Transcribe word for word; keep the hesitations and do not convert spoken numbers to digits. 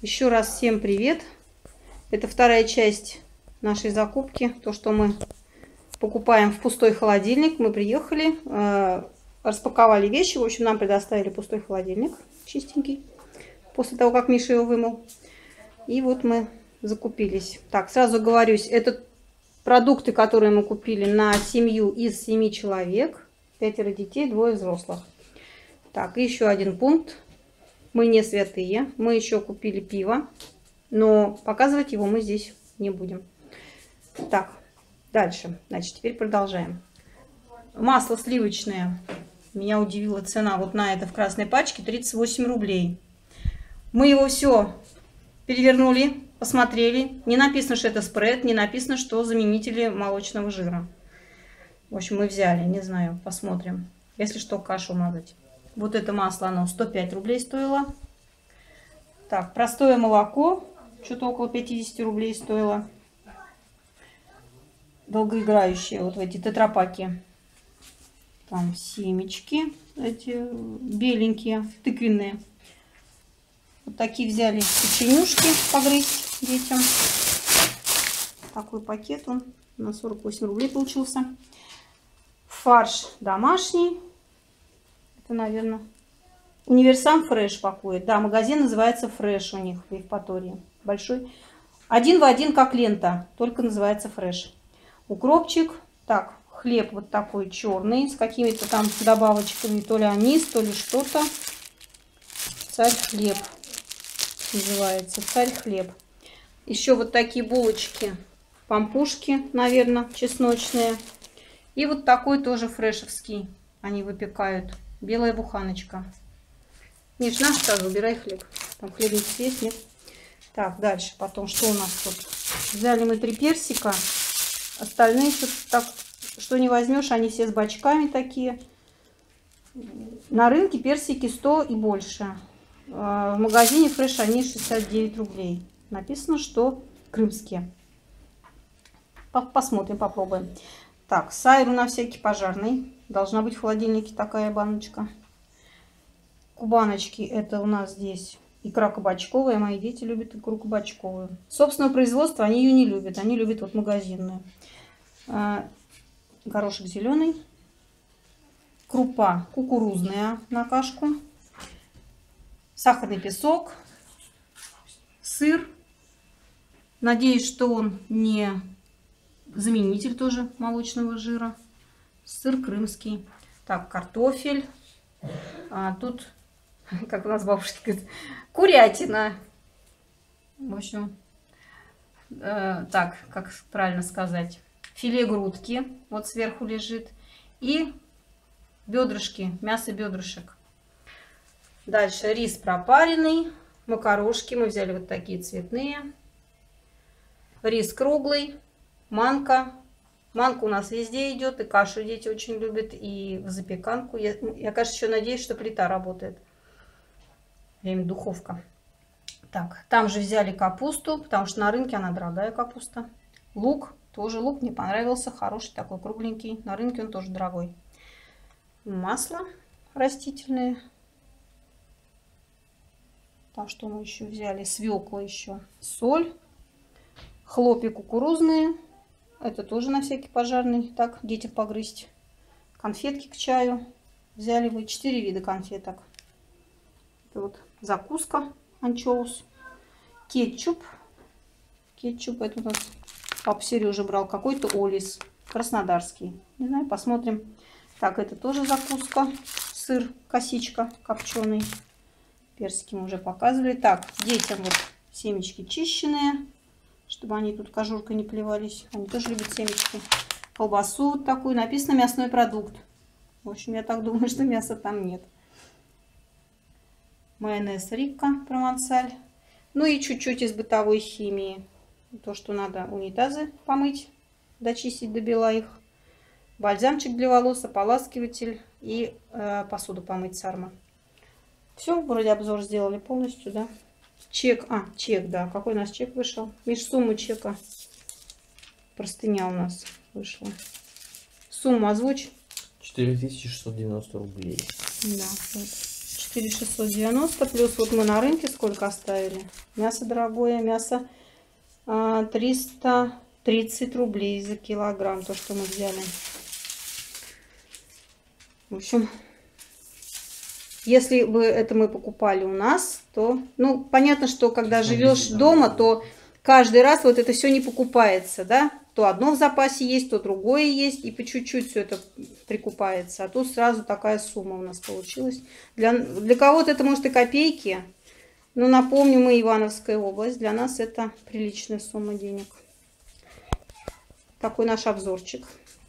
Еще раз всем привет. Это вторая часть нашей закупки. То, что мы покупаем в пустой холодильник. Мы приехали, э, распаковали вещи. В общем, нам предоставили пустой холодильник, чистенький, после того, как Миша его вымыл. И вот мы закупились. Так, сразу говорюсь, это продукты, которые мы купили на семью из семи человек. Пятеро детей, двое взрослых. Так, и еще один пункт. Мы не святые. Мы еще купили пиво, но показывать его мы здесь не будем. Так, дальше. Значит, теперь продолжаем. Масло сливочное. Меня удивила цена вот на это в красной пачке. тридцать восемь рублей. Мы его все перевернули, посмотрели. Не написано, что это спред, не написано, что заменители молочного жира. В общем, мы взяли, не знаю, посмотрим. Если что, кашу мазать. Вот это масло, оно сто пять рублей стоило. Так, простое молоко, что-то около пятидесяти рублей стоило. Долгоиграющие, вот в эти тетрапаки. Там семечки, эти беленькие, тыквенные. Вот такие взяли печенюшки погрызть детям. Такой пакет он на сорок восемь рублей получился. Фарш домашний. Это, наверное, Универсам Фреш пакует. Да, магазин называется Фреш у них в Евпатории. Большой. Один в один, как лента, только называется Фреш. Укропчик. Так, хлеб вот такой черный, с какими-то там добавочками. То ли анис, то ли что-то. Царь хлеб называется. Царь хлеб. Еще вот такие булочки. Пампушки, наверное, чесночные. И вот такой тоже фрешевский. Они выпекают. Белая буханочка. Миш, наш сразу убирай хлеб. Там хлебник есть, нет? Так, дальше. Потом, что у нас тут? Взяли мы три персика. Остальные, что так, что не возьмешь, они все с бочками такие. На рынке персики сто и больше. В магазине Фреш они шестьдесят девять рублей. Написано, что крымские. Посмотрим, попробуем. Так, сайру на всякий пожарный. Должна быть в холодильнике такая баночка. Кубаночки, это у нас здесь икра кабачковая. Мои дети любят икру кабачковую. Собственного производства они ее не любят. Они любят вот магазинную. Горошек зеленый. Крупа кукурузная на кашку. Сахарный песок. Сыр. Надеюсь, что он не заменитель тоже молочного жира. Сыр крымский. Так, картофель. А тут, как у нас бабушка говорит, курятина. В общем, э, так, как правильно сказать. Филе грудки. Вот сверху лежит. И бедрышки, мясо бедрышек. Дальше рис пропаренный. Макарошки. Мы взяли вот такие цветные. Рис круглый. Манка. Манка у нас везде идет, и кашу дети очень любят, и в запеканку. Я, я кажется, еще надеюсь, что плита работает. Время духовка. Так, там же взяли капусту, потому что на рынке она дорогая капуста. Лук, тоже лук мне понравился, хороший такой, кругленький. На рынке он тоже дорогой. Масло растительное. Так, что мы еще взяли? Свекла еще. Соль. Хлопья кукурузные. Это тоже на всякий пожарный. Так, детям погрызть. Конфетки к чаю. Взяли вы четыре вида конфеток. Это вот закуска. Анчоус. Кетчуп. Кетчуп. Это у нас папа Сережа брал. Какой-то Олис. Краснодарский. Не знаю, посмотрим. Так, это тоже закуска. Сыр, косичка копченый. Персики мы уже показывали. Так, детям вот семечки чищенные. Чтобы они тут кожуркой не плевались. Они тоже любят семечки. Колбасу вот такую. Написано мясной продукт. В общем, я так думаю, что мяса там нет. Майонез Рикко провансаль. Ну и чуть-чуть из бытовой химии. То, что надо унитазы помыть. Дочистить до бела их. Бальзамчик для волос, ополаскиватель. И э, посуду помыть Сарма. Все, вроде обзор сделали полностью, да? Чек, а, чек, да. Какой у нас чек вышел? Меж сумму чека. Простыня у нас вышла. Сумму озвучь. четыре тысячи шестьсот девяносто рублей. Да, вот. четыре тысячи шестьсот девяносто. Плюс вот мы на рынке сколько оставили. Мясо дорогое. Мясо триста тридцать рублей за килограмм. То, что мы взяли. В общем, если бы это мы покупали у нас, то... Ну, понятно, что когда живешь дома, то каждый раз вот это все не покупается, да? То одно в запасе есть, то другое есть, и по чуть-чуть все это прикупается. А тут сразу такая сумма у нас получилась. Для, для кого-то это может и копейки, но напомню, мы Ивановская область, для нас это приличная сумма денег. Такой наш обзорчик.